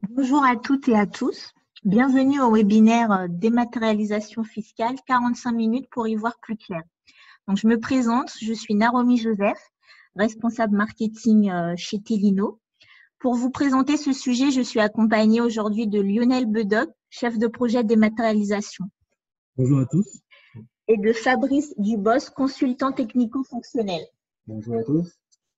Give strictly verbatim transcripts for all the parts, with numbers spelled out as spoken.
Bonjour à toutes et à tous. Bienvenue au webinaire Dématérialisation fiscale, quarante-cinq minutes pour y voir plus clair. Donc, je me présente, je suis Naromi Joseph, responsable marketing chez Telino. Pour vous présenter ce sujet, je suis accompagnée aujourd'hui de Lionel Bedoc, chef de projet dématérialisation. Bonjour à tous. Et de Fabrice Dubos, consultant technico-fonctionnel. Bonjour à tous.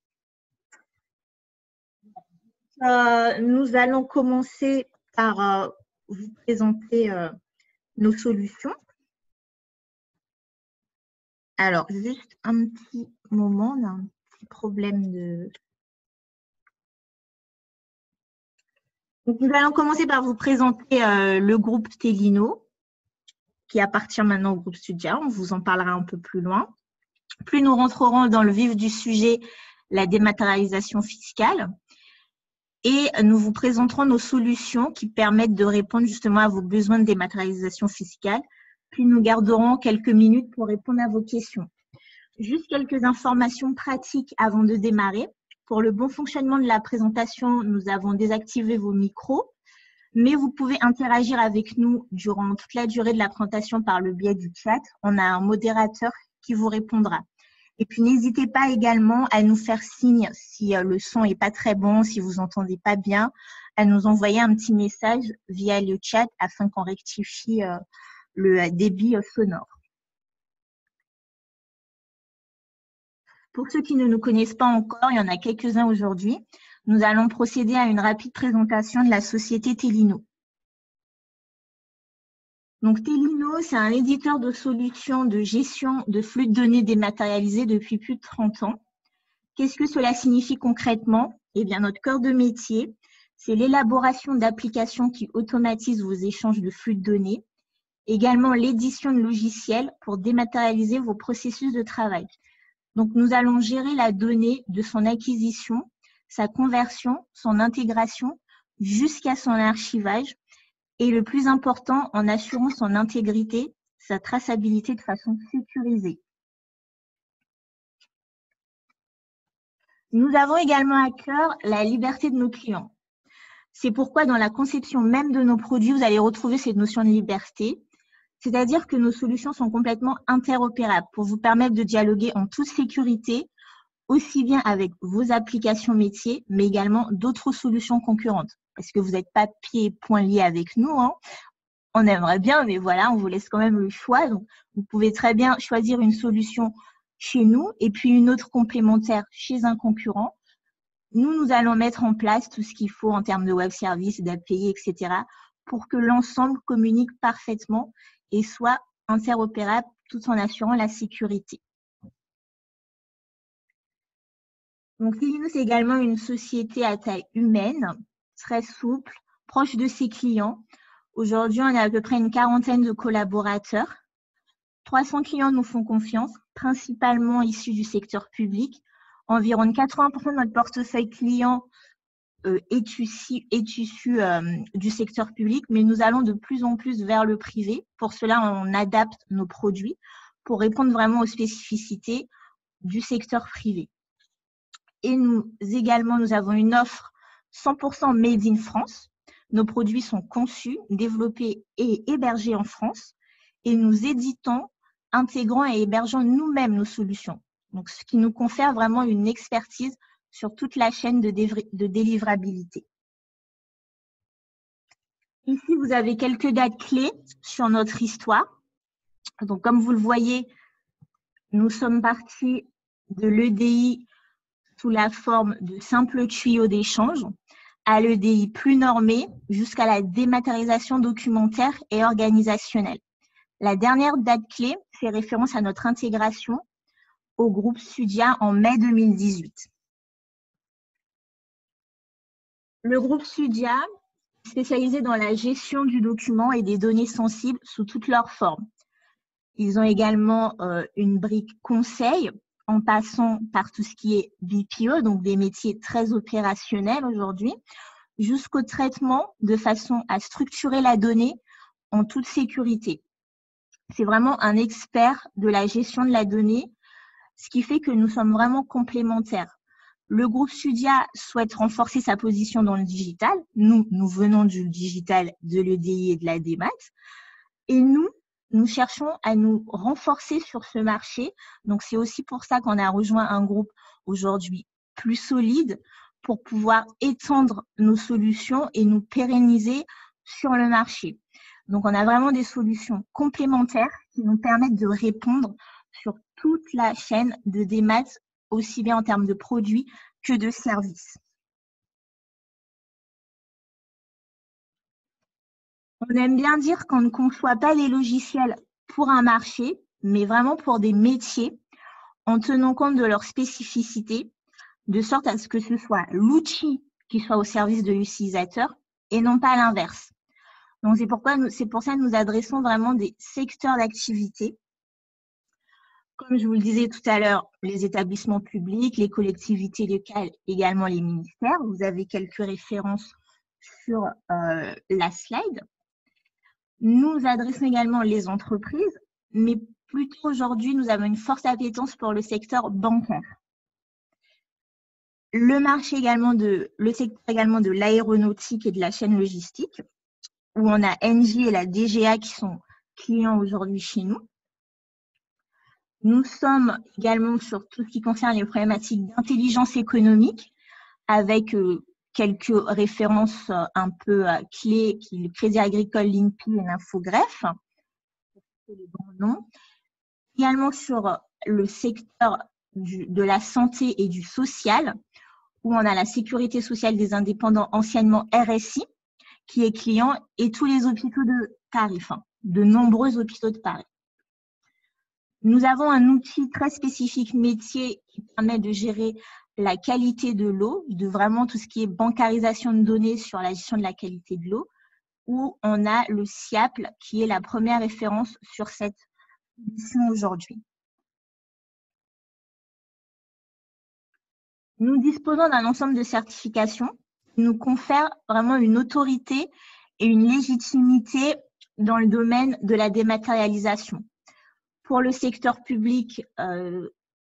Euh, nous allons commencer par euh, vous présenter euh, nos solutions. Alors, juste un petit moment, on a un petit problème de… Donc, nous allons commencer par vous présenter euh, le groupe Telino, qui appartient maintenant au groupe Studia. On vous en parlera un peu plus loin. Plus nous rentrerons dans le vif du sujet, la dématérialisation fiscale. Et nous vous présenterons nos solutions qui permettent de répondre justement à vos besoins de dématérialisation fiscale. Puis nous garderons quelques minutes pour répondre à vos questions. Juste quelques informations pratiques avant de démarrer. Pour le bon fonctionnement de la présentation, nous avons désactivé vos micros, mais vous pouvez interagir avec nous durant toute la durée de la présentation par le biais du chat. On a un modérateur qui vous répondra. Et puis, n'hésitez pas également à nous faire signe si le son n'est pas très bon, si vous n'entendez pas bien, à nous envoyer un petit message via le chat afin qu'on rectifie le débit sonore. Pour ceux qui ne nous connaissent pas encore, il y en a quelques-uns aujourd'hui, nous allons procéder à une rapide présentation de la société Telino. Donc, Telino, c'est un éditeur de solutions de gestion de flux de données dématérialisés depuis plus de trente ans. Qu'est-ce que cela signifie concrètement? Eh bien, notre cœur de métier, c'est l'élaboration d'applications qui automatisent vos échanges de flux de données, également l'édition de logiciels pour dématérialiser vos processus de travail. Donc, nous allons gérer la donnée de son acquisition, sa conversion, son intégration, jusqu'à son archivage et le plus important, en assurant son intégrité, sa traçabilité de façon sécurisée. Nous avons également à cœur la liberté de nos clients. C'est pourquoi dans la conception même de nos produits, vous allez retrouver cette notion de liberté. C'est-à-dire que nos solutions sont complètement interopérables pour vous permettre de dialoguer en toute sécurité, aussi bien avec vos applications métiers, mais également d'autres solutions concurrentes. Parce que vous n'êtes pas pieds et poings liés avec nous, hein. On aimerait bien, mais voilà, on vous laisse quand même le choix. Donc, vous pouvez très bien choisir une solution chez nous et puis une autre complémentaire chez un concurrent. Nous, nous allons mettre en place tout ce qu'il faut en termes de web service, d'A P I, et cetera, pour que l'ensemble communique parfaitement et soit interopérable tout en assurant la sécurité. Donc, Telino, c'est également une société à taille humaine, très souple, proche de ses clients. Aujourd'hui, on a à peu près une quarantaine de collaborateurs. trois cents clients nous font confiance, principalement issus du secteur public. Environ quatre-vingts pour cent de notre portefeuille client euh, est issu, est issu euh, du secteur public, mais nous allons de plus en plus vers le privé. Pour cela, on adapte nos produits pour répondre vraiment aux spécificités du secteur privé. Et nous également, nous avons une offre cent pour cent made in France. Nos produits sont conçus, développés et hébergés en France. Et nous éditons, intégrant et hébergeant nous-mêmes nos solutions. Donc, ce qui nous confère vraiment une expertise sur toute la chaîne de, de délivrabilité. Ici, vous avez quelques dates clés sur notre histoire. Donc, comme vous le voyez, nous sommes partis de l'E D I sous la forme de simples tuyaux d'échange à l'E D I plus normé jusqu'à la dématérialisation documentaire et organisationnelle. La dernière date clé fait référence à notre intégration au groupe Studia en mai deux mille dix-huit. Le groupe Studia est spécialisé dans la gestion du document et des données sensibles sous toutes leurs formes. Ils ont également euh, une brique conseil en passant par tout ce qui est B P O, donc des métiers très opérationnels aujourd'hui, jusqu'au traitement de façon à structurer la donnée en toute sécurité. C'est vraiment un expert de la gestion de la donnée, ce qui fait que nous sommes vraiment complémentaires. Le groupe Studia souhaite renforcer sa position dans le digital. Nous, nous venons du digital, de l'E D I et de la démat. Et nous, nous cherchons à nous renforcer sur ce marché. Donc, c'est aussi pour ça qu'on a rejoint un groupe aujourd'hui plus solide pour pouvoir étendre nos solutions et nous pérenniser sur le marché. Donc, on a vraiment des solutions complémentaires qui nous permettent de répondre sur toute la chaîne de démat, aussi bien en termes de produits que de services. On aime bien dire qu'on ne conçoit pas les logiciels pour un marché, mais vraiment pour des métiers, en tenant compte de leurs spécificités, de sorte à ce que ce soit l'outil qui soit au service de l'utilisateur et non pas l'inverse. Donc, c'est pourquoi nous, c'est pour ça que nous adressons vraiment des secteurs d'activité. Comme je vous le disais tout à l'heure, les établissements publics, les collectivités locales, également les ministères. Vous avez quelques références sur euh, la slide. Nous adressons également les entreprises, mais plutôt aujourd'hui, nous avons une forte appétence pour le secteur bancaire. Le marché également de, le secteur également de l'aéronautique et de la chaîne logistique, où on a Engie et la D G A qui sont clients aujourd'hui chez nous. Nous sommes également sur tout ce qui concerne les problématiques d'intelligence économique, avec euh, quelques références euh, un peu euh, clés, qui le Crédit Agricole, l'I N P I et l'Infogreffe, les grands noms. Également sur le secteur du, de la santé et du social, où on a la sécurité sociale des indépendants, anciennement R S I, qui est client, et tous les hôpitaux de Paris, enfin, de nombreux hôpitaux de Paris. Nous avons un outil très spécifique métier qui permet de gérer la qualité de l'eau, de vraiment tout ce qui est bancarisation de données sur la gestion de la qualité de l'eau, où on a le SIAPL qui est la première référence sur cette mission aujourd'hui. Nous disposons d'un ensemble de certifications qui nous confèrent vraiment une autorité et une légitimité dans le domaine de la dématérialisation. Pour le secteur public, euh,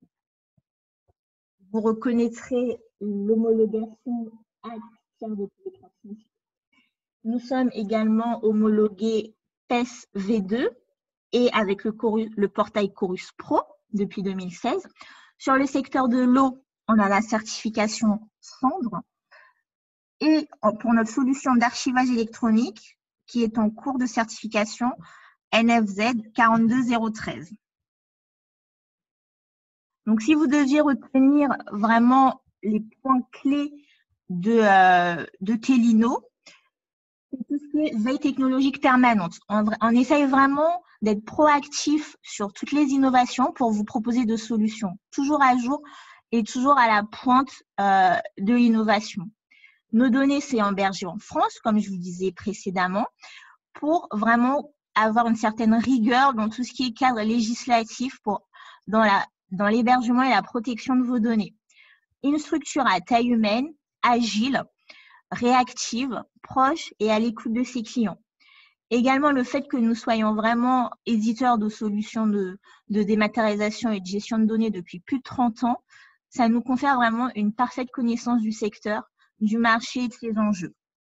vous reconnaîtrez l'homologation A C de télépratique. Nous sommes également homologués P E S V deux et avec le, Chorus, le portail Chorus Pro depuis deux mille seize. Sur le secteur de l'eau, on a la certification Cendre. Et pour notre solution d'archivage électronique, qui est en cours de certification, N F Z quarante-deux zéro treize. Donc, si vous deviez retenir vraiment les points clés de, euh, de Telino, c'est tout ce qui est veille technologique permanente. On, on essaye vraiment d'être proactif sur toutes les innovations pour vous proposer de solutions toujours à jour et toujours à la pointe euh, de l'innovation. Nos données, c'est hébergé en France, comme je vous disais précédemment, pour vraiment avoir une certaine rigueur dans tout ce qui est cadre législatif pour, dans la, dans l'hébergement et la protection de vos données. Une structure à taille humaine, agile, réactive, proche et à l'écoute de ses clients. Également, le fait que nous soyons vraiment éditeurs de solutions de, de dématérialisation et de gestion de données depuis plus de trente ans, ça nous confère vraiment une parfaite connaissance du secteur, du marché et de ses enjeux.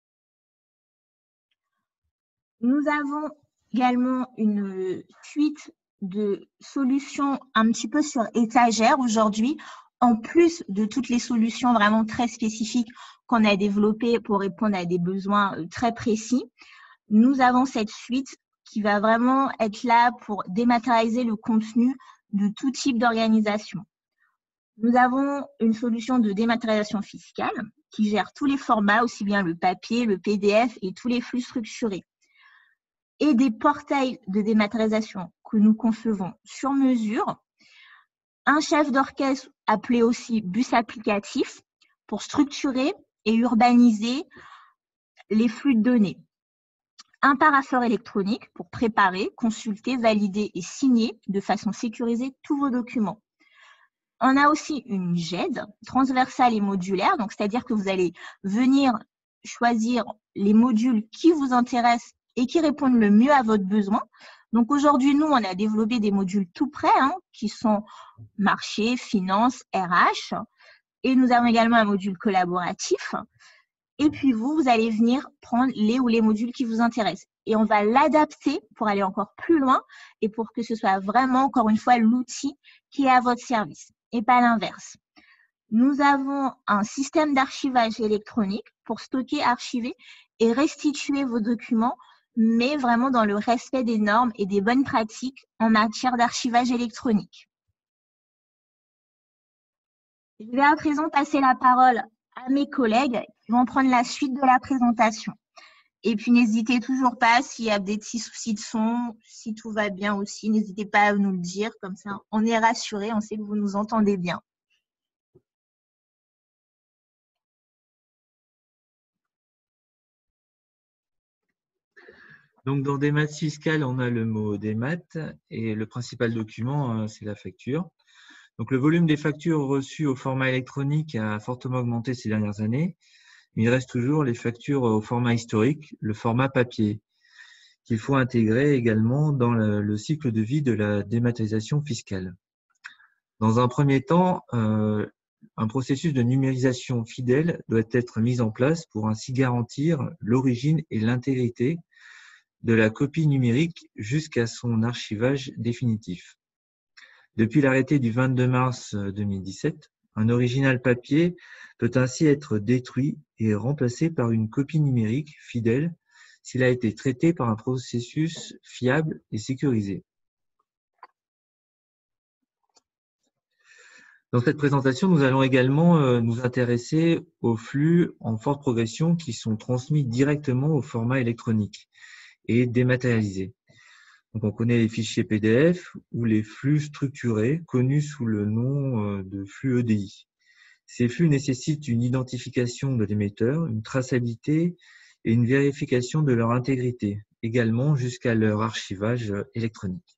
Nous avons également une suite de solutions un petit peu sur étagère aujourd'hui, en plus de toutes les solutions vraiment très spécifiques qu'on a développées pour répondre à des besoins très précis. Nous avons cette suite qui va vraiment être là pour dématérialiser le contenu de tout type d'organisation. Nous avons une solution de dématérialisation fiscale qui gère tous les formats, aussi bien le papier, le P D F et tous les flux structurés. Et des portails de dématérialisation que nous concevons sur mesure. Un chef d'orchestre appelé aussi bus applicatif pour structurer et urbaniser les flux de données. Un parapheur électronique pour préparer, consulter, valider et signer de façon sécurisée tous vos documents. On a aussi une G E D transversale et modulaire, donc c'est-à-dire que vous allez venir choisir les modules qui vous intéressent et qui répondent le mieux à votre besoin. Donc aujourd'hui, nous, on a développé des modules tout prêts, hein, qui sont marché, finance, R H. Et nous avons également un module collaboratif. Et puis vous, vous allez venir prendre les ou les modules qui vous intéressent. Et on va l'adapter pour aller encore plus loin et pour que ce soit vraiment, encore une fois, l'outil qui est à votre service et pas l'inverse. Nous avons un système d'archivage électronique pour stocker, archiver et restituer vos documents, mais vraiment dans le respect des normes et des bonnes pratiques en matière d'archivage électronique. Je vais à présent passer la parole à mes collègues qui vont prendre la suite de la présentation. Et puis, n'hésitez toujours pas s'il y a des petits soucis de son, si tout va bien aussi, n'hésitez pas à nous le dire. Comme ça, on est rassurés, on sait que vous nous entendez bien. Donc, dans des maths fiscales, on a le mot des maths et le principal document, c'est la facture. Donc, le volume des factures reçues au format électronique a fortement augmenté ces dernières années. Il reste toujours les factures au format historique, le format papier, qu'il faut intégrer également dans le, le cycle de vie de la dématérialisation fiscale. Dans un premier temps, euh, un processus de numérisation fidèle doit être mis en place pour ainsi garantir l'origine et l'intégrité de la copie numérique jusqu'à son archivage définitif. Depuis l'arrêté du vingt-deux mars deux mille dix-sept, un original papier peut ainsi être détruit et remplacé par une copie numérique fidèle s'il a été traité par un processus fiable et sécurisé. Dans cette présentation, nous allons également nous intéresser aux flux en forte progression qui sont transmis directement au format électronique et dématérialisés. Donc, on connaît les fichiers P D F ou les flux structurés connus sous le nom de flux E D I. Ces flux nécessitent une identification de l'émetteur, une traçabilité et une vérification de leur intégrité, également jusqu'à leur archivage électronique.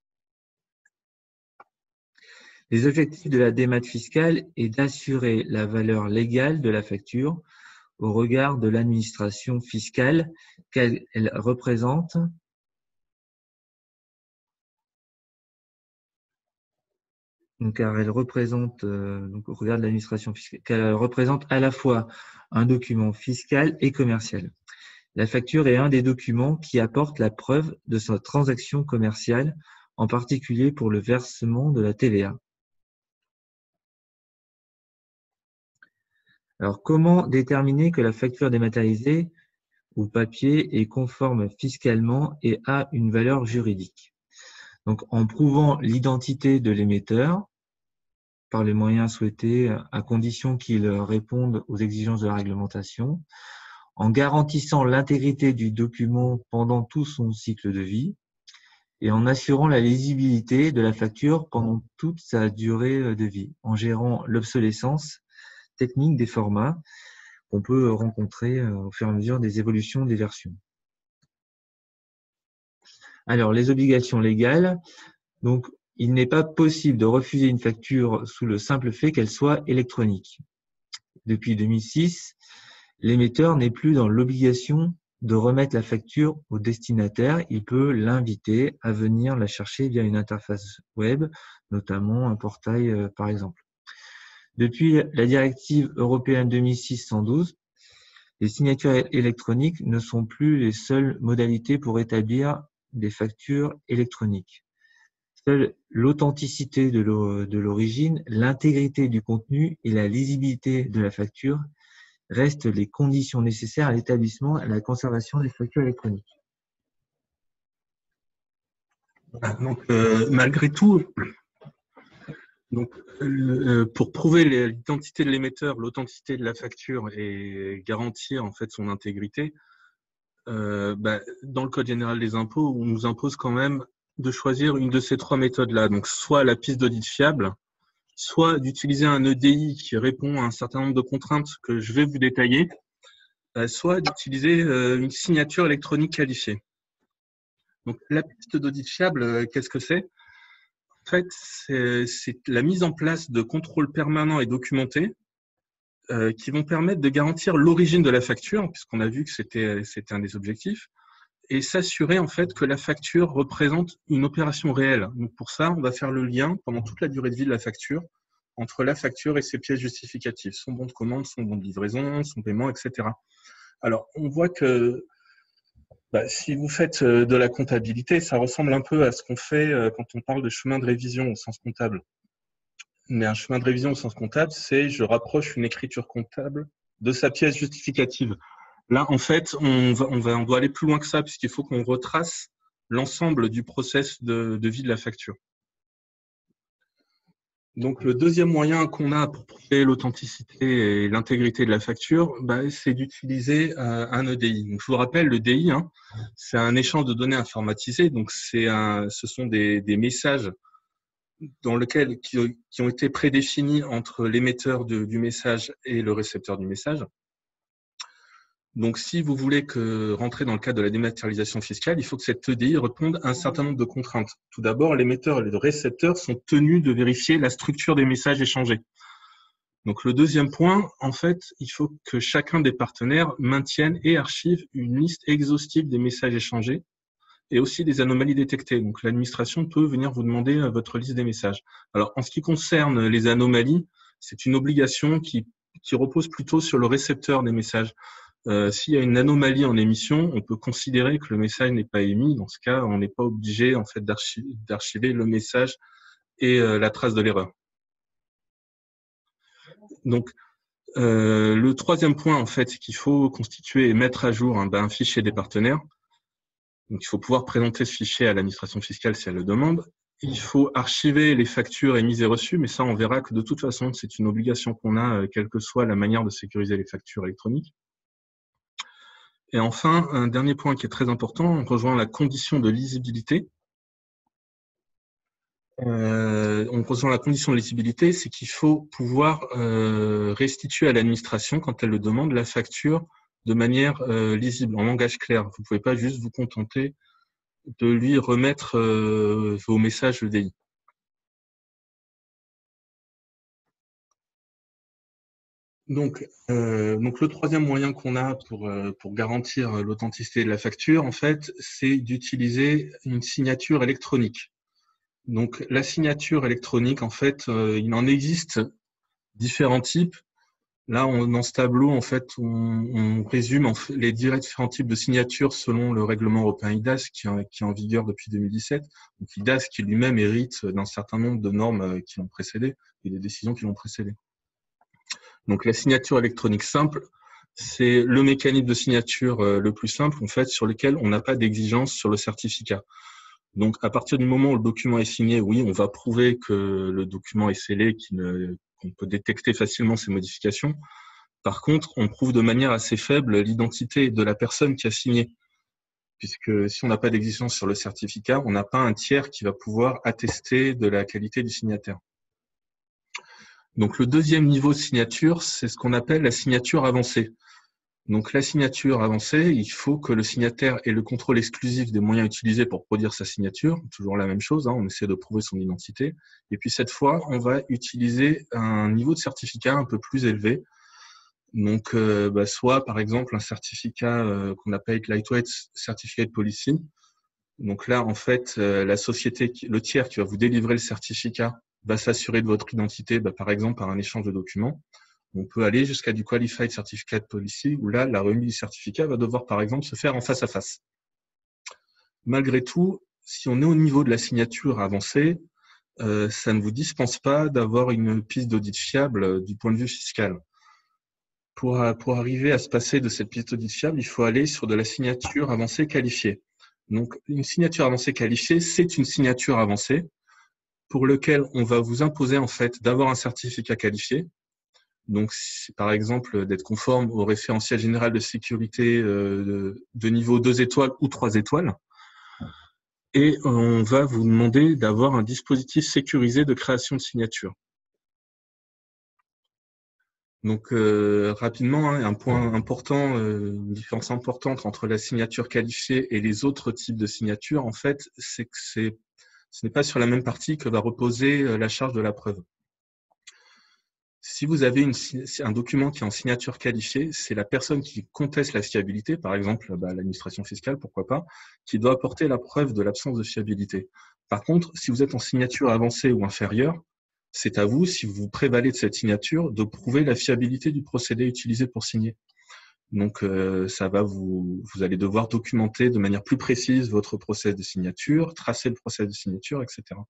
Les objectifs de la démat fiscale est d'assurer la valeur légale de la facture au regard de l'administration fiscale qu'elle représente Donc, car elle représente, euh, donc, au regard de l'administration fiscale, qu'elle représente à la fois un document fiscal et commercial. La facture est un des documents qui apporte la preuve de sa transaction commerciale, en particulier pour le versement de la T V A. Alors, comment déterminer que la facture dématérialisée ou papier est conforme fiscalement et a une valeur juridique? Donc, en prouvant l'identité de l'émetteur, par les moyens souhaités, à condition qu'ils répondent aux exigences de la réglementation, en garantissant l'intégrité du document pendant tout son cycle de vie et en assurant la lisibilité de la facture pendant toute sa durée de vie, en gérant l'obsolescence technique des formats qu'on peut rencontrer au fur et à mesure des évolutions des versions. Alors, les obligations légales. Donc, il n'est pas possible de refuser une facture sous le simple fait qu'elle soit électronique. Depuis deux mille six, l'émetteur n'est plus dans l'obligation de remettre la facture au destinataire. Il peut l'inviter à venir la chercher via une interface web, notamment un portail par exemple. Depuis la directive européenne deux mille six cent douze, les signatures électroniques ne sont plus les seules modalités pour établir des factures électroniques. Seule l'authenticité de l'origine, l'intégrité du contenu et la lisibilité de la facture restent les conditions nécessaires à l'établissement et à la conservation des factures électroniques. Donc, euh, malgré tout, donc, euh, pour prouver l'identité de l'émetteur, l'authenticité de la facture et garantir en fait son intégrité, euh, bah, dans le Code général des impôts, on nous impose quand même de choisir une de ces trois méthodes-là. Donc, soit la piste d'audit fiable, soit d'utiliser un E D I qui répond à un certain nombre de contraintes que je vais vous détailler, soit d'utiliser une signature électronique qualifiée. Donc, la piste d'audit fiable, qu'est-ce que c'est? En fait, c'est la mise en place de contrôles permanents et documentés euh, qui vont permettre de garantir l'origine de la facture, puisqu'on a vu que c'était un des objectifs, et s'assurer en fait que la facture représente une opération réelle. Donc pour ça, on va faire le lien pendant toute la durée de vie de la facture entre la facture et ses pièces justificatives, son bon de commande, son bon de livraison, son paiement, et cetera. Alors, on voit que bah, si vous faites de la comptabilité, ça ressemble un peu à ce qu'on fait quand on parle de chemin de révision au sens comptable. Mais un chemin de révision au sens comptable, c'est je rapproche une écriture comptable de sa pièce justificative. Là, en fait, on, va, on, va, on doit aller plus loin que ça, puisqu'il faut qu'on retrace l'ensemble du process de, de vie de la facture. Donc, le deuxième moyen qu'on a pour prouver l'authenticité et l'intégrité de la facture, bah, c'est d'utiliser euh, un E D I. Donc, je vous rappelle, le D I, hein, c'est un échange de données informatisées. Donc, c'est un, ce sont des, des messages dans lequel, qui, qui ont été prédéfinis entre l'émetteur du message et le récepteur du message. Donc, si vous voulez que rentrer dans le cadre de la dématérialisation fiscale, il faut que cette E D I réponde à un certain nombre de contraintes. Tout d'abord, l'émetteur et le récepteur sont tenus de vérifier la structure des messages échangés. Donc, le deuxième point, en fait, il faut que chacun des partenaires maintienne et archive une liste exhaustive des messages échangés et aussi des anomalies détectées. Donc, l'administration peut venir vous demander votre liste des messages. Alors, en ce qui concerne les anomalies, c'est une obligation qui, qui repose plutôt sur le récepteur des messages. Euh, s'il y a une anomalie en émission, on peut considérer que le message n'est pas émis. Dans ce cas, on n'est pas obligé en fait d'archiver, d'archiver le message et euh, la trace de l'erreur. Donc, euh, le troisième point, en fait, c'est qu'il faut constituer et mettre à jour hein, ben, un fichier des partenaires. Donc, il faut pouvoir présenter ce fichier à l'administration fiscale si elle le demande. Il faut archiver les factures émises et reçues, mais ça, on verra que de toute façon, c'est une obligation qu'on a, euh, quelle que soit la manière de sécuriser les factures électroniques. Et enfin, un dernier point qui est très important, on rejoint la condition de lisibilité. Euh, on rejoint la condition de lisibilité, c'est qu'il faut pouvoir euh, restituer à l'administration, quand elle le demande, la facture de manière euh, lisible, en langage clair. Vous ne pouvez pas juste vous contenter de lui remettre euh, vos messages E D I. Donc, euh, donc, le troisième moyen qu'on a pour, euh, pour garantir l'authenticité de la facture, en fait, c'est d'utiliser une signature électronique. Donc, la signature électronique, en fait, euh, il en existe différents types. Là, on, dans ce tableau, en fait, on, on résume en fait, les différents types de signatures selon le règlement européen I D A S qui, qui est en vigueur depuis deux mille dix-sept. Donc, I D A S qui lui-même hérite d'un certain nombre de normes qui l'ont précédé et des décisions qui l'ont précédé. Donc, la signature électronique simple, c'est le mécanisme de signature le plus simple, en fait, sur lequel on n'a pas d'exigence sur le certificat. Donc, à partir du moment où le document est signé, oui, on va prouver que le document est scellé, qu'on peut détecter facilement ses modifications. Par contre, on prouve de manière assez faible l'identité de la personne qui a signé. Puisque si on n'a pas d'exigence sur le certificat, on n'a pas un tiers qui va pouvoir attester de la qualité du signataire. Donc, le deuxième niveau de signature, c'est ce qu'on appelle la signature avancée. Donc, la signature avancée, il faut que le signataire ait le contrôle exclusif des moyens utilisés pour produire sa signature. Toujours la même chose, hein, on essaie de prouver son identité. Et puis, cette fois, on va utiliser un niveau de certificat un peu plus élevé. Donc, euh, bah, soit, par exemple, un certificat euh, qu'on appelle Lightweight Certificate Policy. Donc là, en fait, euh, la société, le tiers qui va vous délivrer le certificat va s'assurer de votre identité, bah, par exemple, par un échange de documents. On peut aller jusqu'à du Qualified Certificate Policy, où là, la remise du certificat va devoir, par exemple, se faire en face à face. Malgré tout, si on est au niveau de la signature avancée, euh, ça ne vous dispense pas d'avoir une piste d'audit fiable euh, du point de vue fiscal. Pour, pour arriver à se passer de cette piste d'audit fiable, il faut aller sur de la signature avancée qualifiée. Donc, une signature avancée qualifiée, c'est une signature avancée pour laquelle on va vous imposer, en fait, d'avoir un certificat qualifié. Donc, par exemple, d'être conforme au référentiel général de sécurité euh, de niveau deux étoiles ou trois étoiles. Et on va vous demander d'avoir un dispositif sécurisé de création de signature. Donc, euh, rapidement, hein, un point important, euh, une différence importante entre la signature qualifiée et les autres types de signatures, en fait, c'est que c'est, ce n'est pas sur la même partie que va reposer la charge de la preuve. Si vous avez une, un document qui est en signature qualifiée, c'est la personne qui conteste la fiabilité, par exemple bah, l'administration fiscale, pourquoi pas, qui doit apporter la preuve de l'absence de fiabilité. Par contre, si vous êtes en signature avancée ou inférieure, c'est à vous, si vous prévalez de cette signature, de prouver la fiabilité du procédé utilisé pour signer. Donc, euh, ça va vous, vous allez devoir documenter de manière plus précise votre process de signature, tracer le process de signature, et cetera.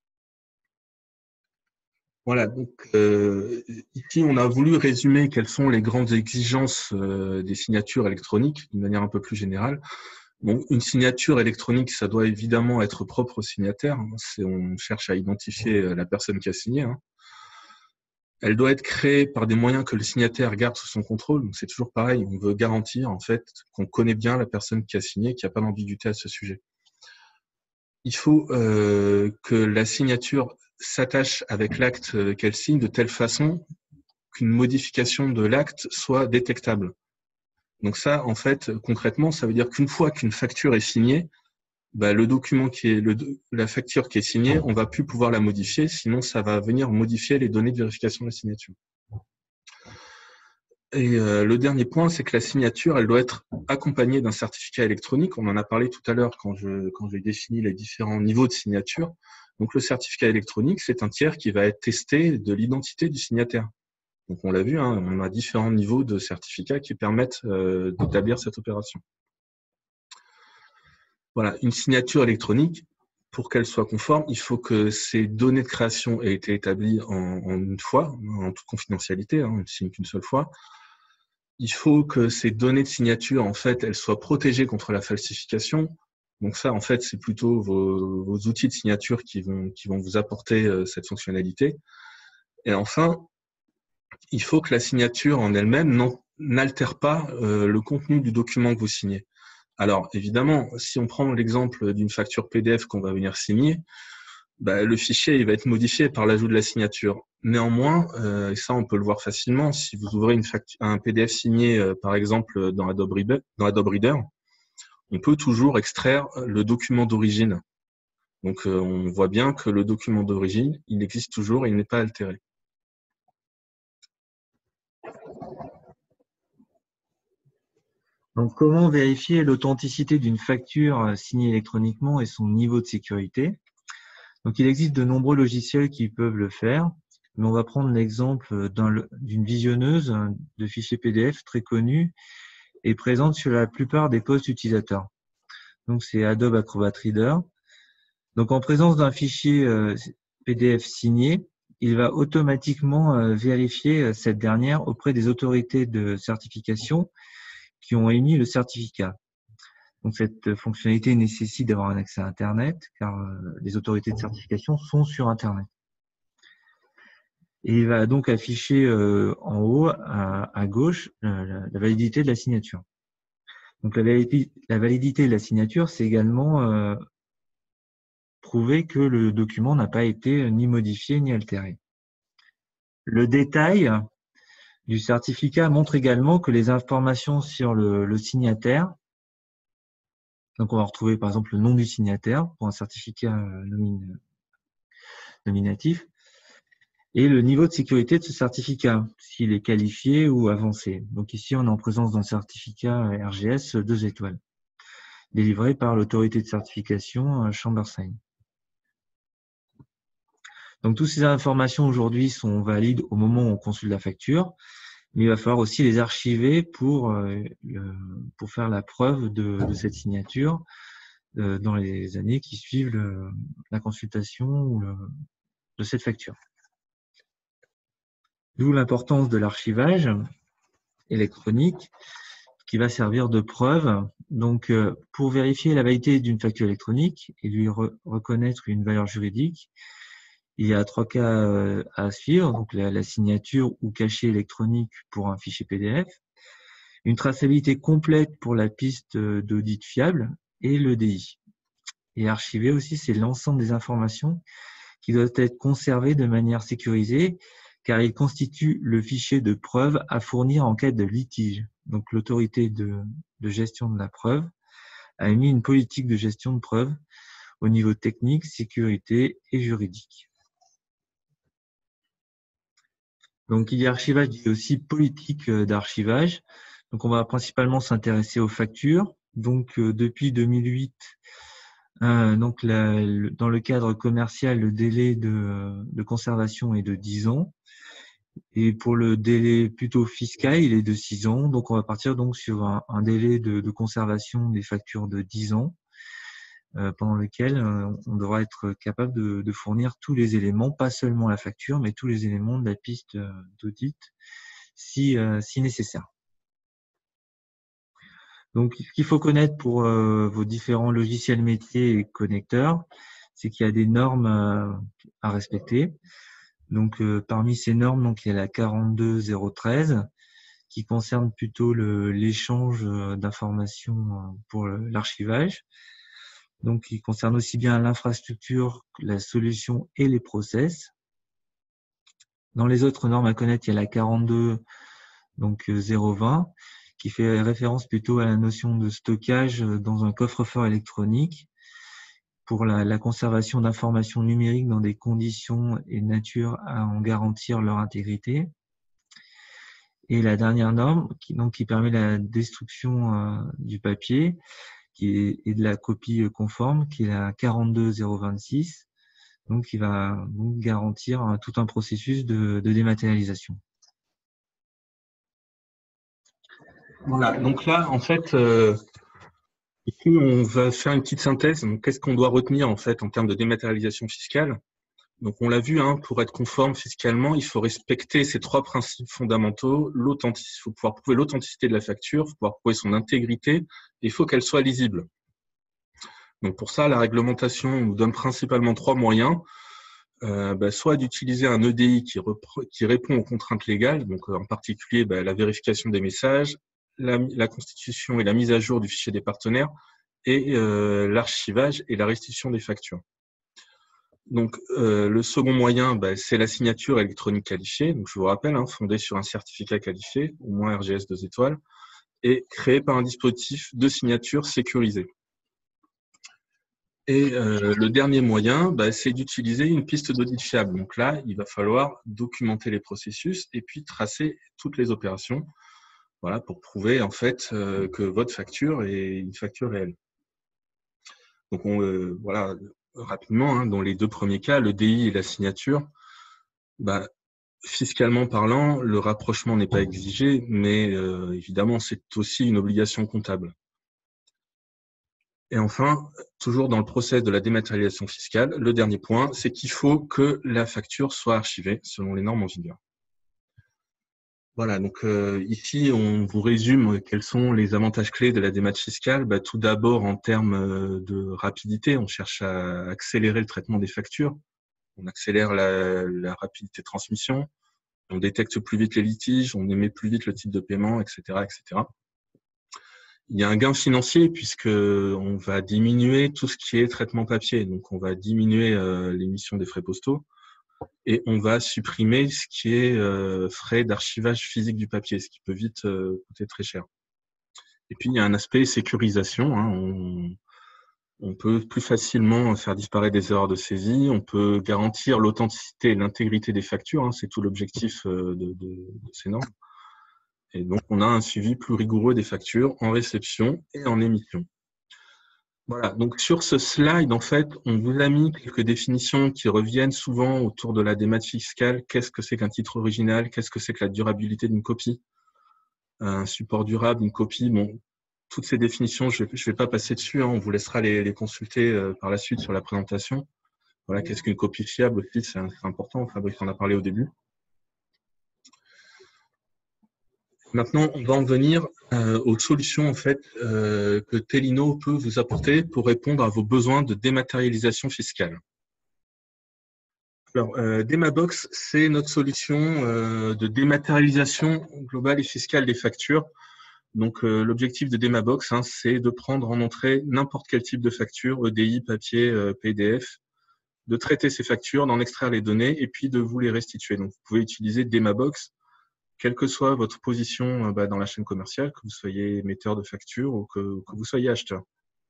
Voilà, donc euh, ici, on a voulu résumer quelles sont les grandes exigences euh, des signatures électroniques d'une manière un peu plus générale. Bon, une signature électronique, ça doit évidemment être propre au signataire. On cherche à identifier la personne qui a signé. Hein. Elle doit être créée par des moyens que le signataire garde sous son contrôle. Donc c'est toujours pareil, on veut garantir en fait qu'on connaît bien la personne qui a signé, qu'il n'y a pas d'ambiguïté à ce sujet. Il faut euh, que la signature s'attache avec l'acte qu'elle signe de telle façon qu'une modification de l'acte soit détectable. Donc ça, en fait, concrètement, ça veut dire qu'une fois qu'une facture est signée, bah, le document qui est le, la facture qui est signée, on va plus pouvoir la modifier, sinon ça va venir modifier les données de vérification de la signature. Et euh, le dernier point, c'est que la signature, elle doit être accompagnée d'un certificat électronique. On en a parlé tout à l'heure quand je quand j'ai défini les différents niveaux de signature. Donc le certificat électronique, c'est un tiers qui va être testé de l'identité du signataire. Donc on l'a vu, hein, on a différents niveaux de certificats qui permettent euh, d'établir cette opération. Voilà, une signature électronique, pour qu'elle soit conforme, il faut que ces données de création aient été établies en, en une fois, en toute confidentialité, hein, on ne signe qu'une seule fois. Il faut que ces données de signature, en fait, elles soient protégées contre la falsification. Donc ça, en fait, c'est plutôt vos, vos outils de signature qui vont, qui vont vous apporter euh, cette fonctionnalité. Et enfin, il faut que la signature en elle-même n'altère pas euh, le contenu du document que vous signez. Alors, évidemment, si on prend l'exemple d'une facture P D F qu'on va venir signer, bah, le fichier il va être modifié par l'ajout de la signature. Néanmoins, euh, et ça on peut le voir facilement, si vous ouvrez une facture, un P D F signé, euh, par exemple, dans Adobe Reader, dans Adobe Reader, on peut toujours extraire le document d'origine. Donc, euh, on voit bien que le document d'origine, il existe toujours et il n'est pas altéré. Donc, comment vérifier l'authenticité d'une facture signée électroniquement et son niveau de sécurité? Donc, il existe de nombreux logiciels qui peuvent le faire, mais on va prendre l'exemple d'une visionneuse de fichiers P D F très connue et présente sur la plupart des postes utilisateurs. Donc, c'est Adobe Acrobat Reader. Donc, en présence d'un fichier P D F signé, il va automatiquement vérifier cette dernière auprès des autorités de certification qui ont émis le certificat. Donc, cette fonctionnalité nécessite d'avoir un accès à Internet, car les autorités de certification sont sur Internet. Et il va donc afficher en haut, à, à gauche, la, la validité de la signature. Donc, la validité, la validité de la signature, c'est également euh, prouver que le document n'a pas été ni modifié ni altéré. Le détail du certificat montre également que les informations sur le, le signataire, donc on va retrouver par exemple le nom du signataire pour un certificat nomin, nominatif, et le niveau de sécurité de ce certificat, s'il est qualifié ou avancé. Donc ici, on est en présence d'un certificat R G S deux étoiles, délivré par l'autorité de certification Chambersheim. Donc, toutes ces informations aujourd'hui sont valides au moment où on consulte la facture, mais il va falloir aussi les archiver pour, euh, pour faire la preuve de, de cette signature euh, dans les années qui suivent le, la consultation ou le, de cette facture. D'où l'importance de l'archivage électronique qui va servir de preuve. Donc, euh, pour vérifier la validité d'une facture électronique et lui re reconnaître une valeur juridique, il y a trois cas à suivre, donc la, la signature ou cachet électronique pour un fichier P D F, une traçabilité complète pour la piste d'audit fiable et le D I. Et archiver aussi, c'est l'ensemble des informations qui doivent être conservées de manière sécurisée, car il constitue le fichier de preuve à fournir en cas de litige. Donc l'autorité de, de gestion de la preuve a émis une politique de gestion de preuve au niveau technique, sécurité et juridique. Donc, il y a archivage, il y a aussi politique d'archivage. Donc, on va principalement s'intéresser aux factures. Donc, euh, depuis deux mille huit, Euh, donc, la, le, dans le cadre commercial, le délai de, de conservation est de dix ans. Et pour le délai plutôt fiscal, il est de six ans. Donc, on va partir donc sur un, un délai de, de conservation des factures de dix ans, euh, pendant lequel euh, on devra être capable de, de fournir tous les éléments, pas seulement la facture, mais tous les éléments de la piste d'audit, si, euh, si nécessaire. Donc, ce qu'il faut connaître pour euh, vos différents logiciels métiers et connecteurs, c'est qu'il y a des normes euh, à respecter. Donc, euh, parmi ces normes, donc il y a la quarante-deux zéro treize qui concerne plutôt l'échange d'informations pour l'archivage. Donc, il concerne aussi bien l'infrastructure, la solution et les process. Dans les autres normes à connaître, il y a la quarante-deux donc zéro vingt qui fait référence plutôt à la notion de stockage dans un coffre-fort électronique pour la, la conservation d'informations numériques dans des conditions et nature à en garantir leur intégrité. Et la dernière norme qui, donc, qui permet la destruction euh, du papier qui est, et de la copie conforme, qui est la quarante-deux zéro vingt-six, donc qui va donc garantir euh, tout un processus de, de dématérialisation. Voilà, donc là, en fait, euh, ici, on va faire une petite synthèse. Qu'est-ce qu'on doit retenir, en fait, en termes de dématérialisation fiscale? Donc, on l'a vu, hein, pour être conforme fiscalement, il faut respecter ces trois principes fondamentaux. L'authenticité, il faut pouvoir prouver l'authenticité de la facture, il faut pouvoir prouver son intégrité, et il faut qu'elle soit lisible. Donc, pour ça, la réglementation nous donne principalement trois moyens. Euh, bah, soit d'utiliser un E D I qui, qui répond aux contraintes légales, donc en particulier bah, la vérification des messages, la, la constitution et la mise à jour du fichier des partenaires et euh, l'archivage et la restitution des factures. Donc, euh, le second moyen, bah, c'est la signature électronique qualifiée. Donc, je vous rappelle, hein, fondée sur un certificat qualifié, au moins R G S deux étoiles, et créée par un dispositif de signature sécurisé. Et euh, le dernier moyen, bah, c'est d'utiliser une piste d'audit fiable. Donc là, il va falloir documenter les processus et puis tracer toutes les opérations, voilà, pour prouver en fait euh, que votre facture est une facture réelle. Donc on, euh, voilà, rapidement, hein, dans les deux premiers cas, le D I et la signature, bah, fiscalement parlant, le rapprochement n'est pas exigé, mais euh, évidemment, c'est aussi une obligation comptable. Et enfin, toujours dans le process de la dématérialisation fiscale, le dernier point, c'est qu'il faut que la facture soit archivée selon les normes en vigueur. Voilà, donc euh, ici, on vous résume quels sont les avantages clés de la démat fiscale. Bah, tout d'abord, en termes de rapidité, on cherche à accélérer le traitement des factures. On accélère la, la rapidité de transmission, on détecte plus vite les litiges, on émet plus vite le type de paiement, et cetera, et cetera. Il y a un gain financier puisque on va diminuer tout ce qui est traitement papier. Donc, on va diminuer euh, l'émission des frais postaux et on va supprimer ce qui est euh, frais d'archivage physique du papier, ce qui peut vite euh, coûter très cher. Et puis, il y a un aspect sécurisation. Hein. On, on peut plus facilement faire disparaître des erreurs de saisie. On peut garantir l'authenticité et l'intégrité des factures. Hein. C'est tout l'objectif euh, de, de, de ces normes. Et donc, on a un suivi plus rigoureux des factures en réception et en émission. Voilà, donc sur ce slide, en fait, on vous a mis quelques définitions qui reviennent souvent autour de la démat fiscale. Qu'est-ce que c'est qu'un titre original? Qu'est-ce que c'est que la durabilité d'une copie? Un support durable, une copie, bon, toutes ces définitions, je ne vais, vais pas passer dessus, hein, on vous laissera les, les consulter euh, par la suite sur la présentation. Voilà, qu'est-ce qu'une copie fiable aussi, c'est important, Fabrice en a parlé au début. Maintenant, on va en venir euh, aux solutions en fait, euh, que Telino peut vous apporter pour répondre à vos besoins de dématérialisation fiscale. Alors, euh, Demabox, c'est notre solution euh, de dématérialisation globale et fiscale des factures. Donc, euh, l'objectif de Demabox, hein, c'est de prendre en entrée n'importe quel type de facture, E D I, papier, euh, P D F, de traiter ces factures, d'en extraire les données et puis de vous les restituer. Donc, vous pouvez utiliser Demabox, quelle que soit votre position euh, bah, dans la chaîne commerciale, que vous soyez émetteur de factures ou que, que vous soyez acheteur.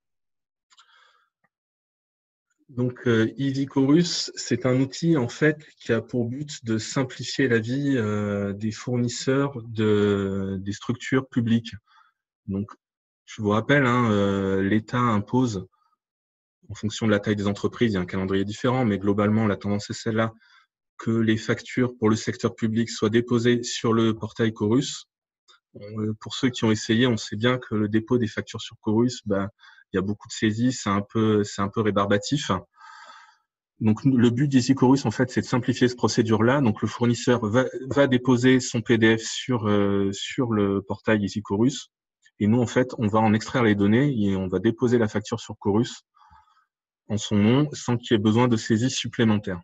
Donc, euh, EasyChorus, c'est un outil en fait qui a pour but de simplifier la vie euh, des fournisseurs de, des structures publiques. Donc, je vous rappelle, hein, euh, l'État impose en fonction de la taille des entreprises, il y a un calendrier différent, mais globalement, la tendance est celle-là, que les factures pour le secteur public soient déposées sur le portail Chorus. Pour ceux qui ont essayé, on sait bien que le dépôt des factures sur Chorus, ben, il y a beaucoup de saisies, c'est un peu, c'est un peu rébarbatif. Donc, le but d'Easy Chorus, en fait, c'est de simplifier cette procédure-là. Donc, le fournisseur va, va déposer son P D F sur, euh, sur le portail Easy Chorus. Et nous, en fait, on va en extraire les données et on va déposer la facture sur Chorus en son nom sans qu'il y ait besoin de saisie supplémentaire.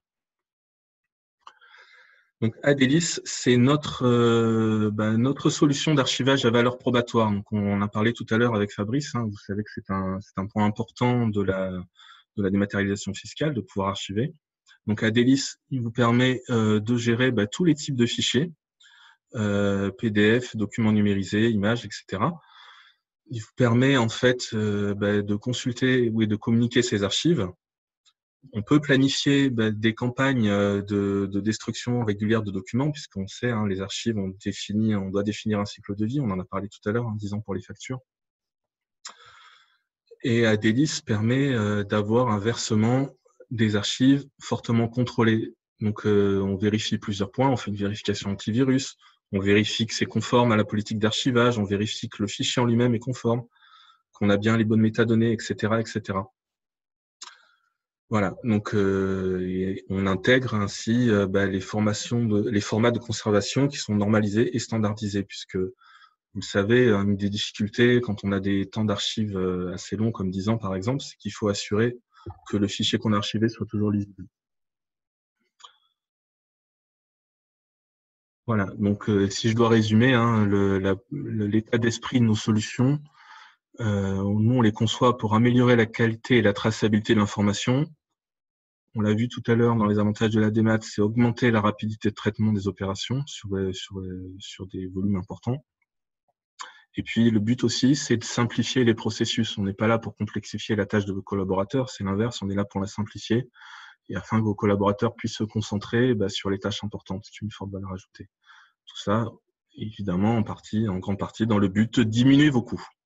Donc, Adélis, c'est notre, euh, ben, notre solution d'archivage à valeur probatoire. Donc, on en a parlé tout à l'heure avec Fabrice. Hein, vous savez que c'est un, c'est un point important de la, de la dématérialisation fiscale, de pouvoir archiver. Donc, Adélis, il vous permet euh, de gérer ben, tous les types de fichiers, euh, P D F, documents numérisés, images, et cetera. Il vous permet en fait euh, ben, de consulter ou de communiquer ces archives. On peut planifier bah, des campagnes de, de destruction régulière de documents, puisqu'on sait, hein, les archives, on, définit, on doit définir un cycle de vie, on en a parlé tout à l'heure, hein, dix ans pour les factures. Et Adélis permet euh, d'avoir un versement des archives fortement contrôlé. Donc, euh, on vérifie plusieurs points, on fait une vérification antivirus, on vérifie que c'est conforme à la politique d'archivage, on vérifie que le fichier en lui-même est conforme, qu'on a bien les bonnes métadonnées, et cetera, et cetera. Voilà, donc euh, on intègre ainsi euh, bah, les formations, de, les formats de conservation qui sont normalisés et standardisés, puisque vous le savez, une des difficultés quand on a des temps d'archives assez longs, comme dix ans par exemple, c'est qu'il faut assurer que le fichier qu'on a archivé soit toujours lisible. Voilà, donc euh, si je dois résumer, hein, le, la, l'état d'esprit de nos solutions, euh, nous on les conçoit pour améliorer la qualité et la traçabilité de l'information. On l'a vu tout à l'heure dans les avantages de la démat, c'est augmenter la rapidité de traitement des opérations sur, sur, sur des volumes importants. Et puis, le but aussi, c'est de simplifier les processus. On n'est pas là pour complexifier la tâche de vos collaborateurs, c'est l'inverse, on est là pour la simplifier et afin que vos collaborateurs puissent se concentrer bah, sur les tâches importantes, qui ont une forte valeur ajoutée. Tout ça, évidemment, en partie, en grande partie, dans le but de diminuer vos coûts.